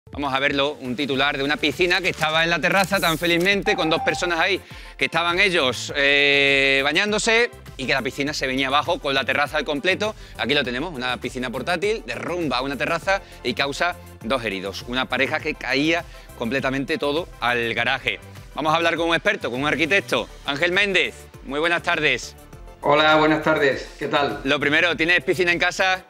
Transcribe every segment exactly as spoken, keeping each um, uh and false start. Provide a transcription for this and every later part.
Vamos a verlo, un titular de una piscina que estaba en la terraza tan felizmente, con dos personas ahí, que estaban ellos eh, bañándose y que la piscina se venía abajo con la terraza al completo. Aquí lo tenemos, una piscina portátil, derrumba una terraza y causa dos heridos. Una pareja que caía completamente todo al garaje. Vamos a hablar con un experto, con un arquitecto, Ángel Méndez. Muy buenas tardes. Hola, buenas tardes. ¿Qué tal? Lo primero, ¿tienes piscina en casa?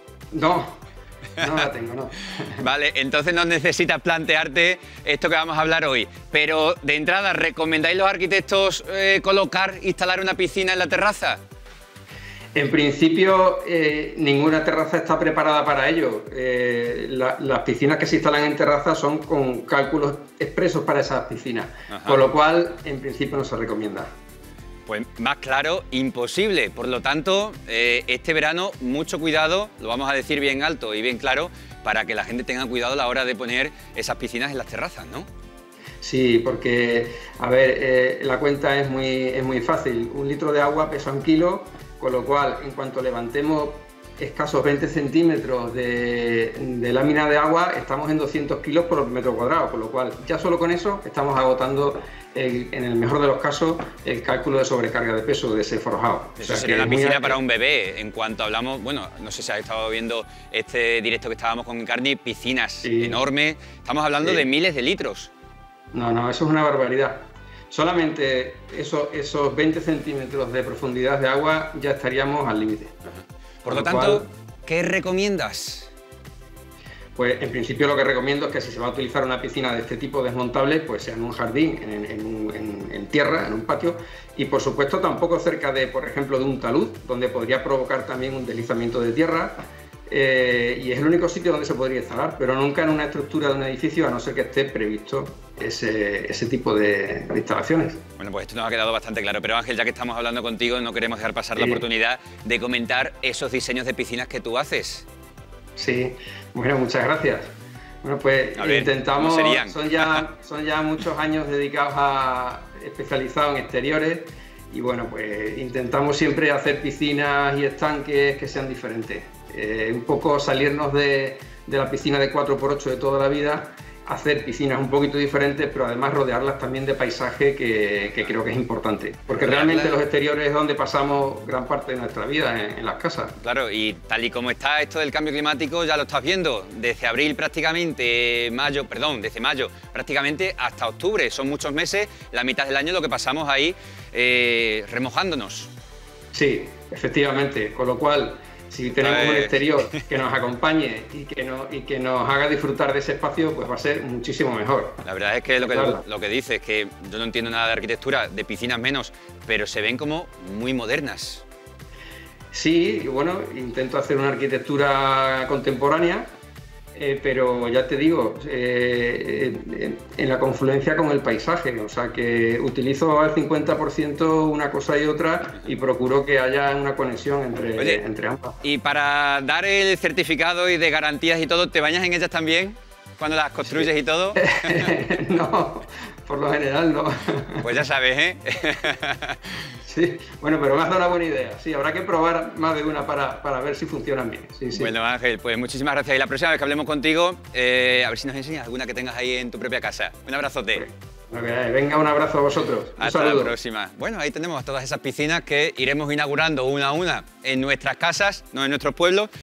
No. No la tengo, no. Vale, entonces no necesitas plantearte esto que vamos a hablar hoy. Pero de entrada, ¿recomendáis los arquitectos eh, colocar, instalar una piscina en la terraza? En principio, eh, ninguna terraza está preparada para ello. Eh, la, las piscinas que se instalan en terraza son con cálculos expresos para esas piscinas, Ajá. Con lo cual, en principio, no se recomienda. Pues más claro, imposible. Por lo tanto, eh, este verano, mucho cuidado, lo vamos a decir bien alto y bien claro, para que la gente tenga cuidado a la hora de poner esas piscinas en las terrazas, ¿no? Sí, porque, a ver, eh, la cuenta es muy, es muy fácil. Un litro de agua pesa un kilo, con lo cual, en cuanto levantemos escasos veinte centímetros de, de lámina de agua, estamos en doscientos kilos por metro cuadrado, con lo cual, ya solo con eso estamos agotando, el, en el mejor de los casos, el cálculo de sobrecarga de peso de ese forjado. Eso o sea, sería que una piscina muy... para un bebé. En cuanto hablamos, bueno, no sé si has estado viendo este directo que estábamos con Encarni, piscinas sí. enormes. Estamos hablando sí. de miles de litros. No, no, eso es una barbaridad. Solamente eso, esos veinte centímetros de profundidad de agua ya estaríamos al límite. Por lo tanto, cual, ¿qué recomiendas? Pues en principio lo que recomiendo es que si se va a utilizar una piscina de este tipo desmontable, pues sea en un jardín, en, en, un, en, en tierra, en un patio, y por supuesto tampoco cerca de, por ejemplo, de un talud, donde podría provocar también un deslizamiento de tierra, eh, y es el único sitio donde se podría instalar, pero nunca en una estructura de un edificio, a no ser que esté previsto ese, ese tipo de, de instalaciones. Bueno, pues esto nos ha quedado bastante claro, pero Ángel, ya que estamos hablando contigo, no queremos dejar pasar sí. la oportunidad de comentar esos diseños de piscinas que tú haces. Sí, bueno, muchas gracias. Bueno, pues ver, intentamos, son ya, son ya muchos años dedicados a especializados en exteriores y bueno, pues intentamos siempre hacer piscinas y estanques que sean diferentes. Eh, un poco salirnos de, de la piscina de cuatro por ocho de toda la vida, hacer piscinas un poquito diferentes, pero además rodearlas también de paisaje, que, que creo que es importante. Porque realmente los exteriores es donde pasamos gran parte de nuestra vida, en, en las casas. Claro, y tal y como está esto del cambio climático, ya lo estás viendo, desde abril prácticamente, mayo, perdón, desde mayo prácticamente hasta octubre, son muchos meses, la mitad del año lo que pasamos ahí eh, remojándonos. Sí, efectivamente, con lo cual, si tenemos un exterior que nos acompañe y que, no, y que nos haga disfrutar de ese espacio, pues va a ser muchísimo mejor. La verdad es que lo que, lo que dices, que yo no entiendo nada de arquitectura, de piscinas menos, pero se ven como muy modernas. Sí, y bueno, intento hacer una arquitectura contemporánea, eh, pero ya te digo, eh, en, en la confluencia con el paisaje, o sea que utilizo al cincuenta por ciento una cosa y otra y procuro que haya una conexión entre, Oye, entre ambas. Y para dar el certificado y de garantías y todo, ¿te bañas en ellas también cuando las construyes sí. y todo? No, por lo general no. Pues ya sabes, ¿eh? Sí, bueno, pero me has dado una buena idea. Sí, habrá que probar más de una para, para ver si funcionan bien. Sí, sí. Bueno, Ángel, pues muchísimas gracias. Y la próxima vez que hablemos contigo, eh, a ver si nos enseñas alguna que tengas ahí en tu propia casa. Un abrazote. Okay. Venga, un abrazo a vosotros. Un Hasta saludo. la próxima. Bueno, ahí tenemos todas esas piscinas que iremos inaugurando una a una en nuestras casas, no en nuestros pueblos.